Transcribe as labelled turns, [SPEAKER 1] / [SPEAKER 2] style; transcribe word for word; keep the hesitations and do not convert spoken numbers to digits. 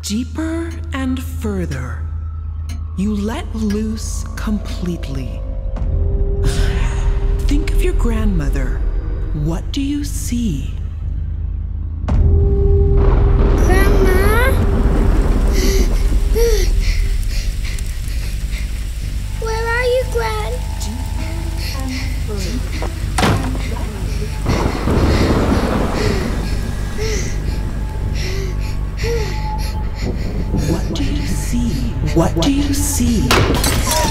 [SPEAKER 1] Deeper and further. You let loose completely. Think of your grandmother. What do you see?
[SPEAKER 2] Grandma? Where are you, Gran?
[SPEAKER 1] What do you see? What do you see?